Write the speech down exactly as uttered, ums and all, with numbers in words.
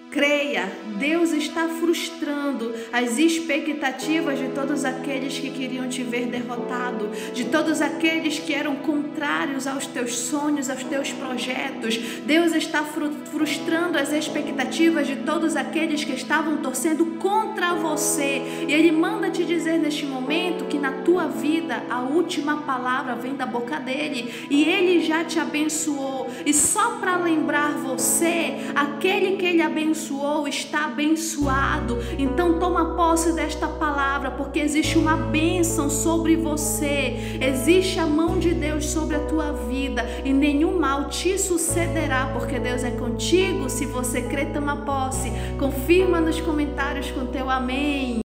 Creia, Deus está frustrando as expectativas de todos aqueles que queriam te ver derrotado, de todos aqueles que eram contrários aos teus sonhos, aos teus projetos. Deus está frustrando as expectativas de todos aqueles que estavam torcendo contra você. E Ele manda te dizer neste momento que na tua vida a última palavra vem da boca dele. E Ele já te abençoou. E só para lembrar você, aquele que Ele abençoou está abençoado. Então toma posse desta palavra, porque existe uma bênção sobre você, existe a mão de Deus sobre a tua vida e nenhum mal te sucederá, porque Deus é contigo. Se você crê, toma posse. Confirma nos comentários com teu amém.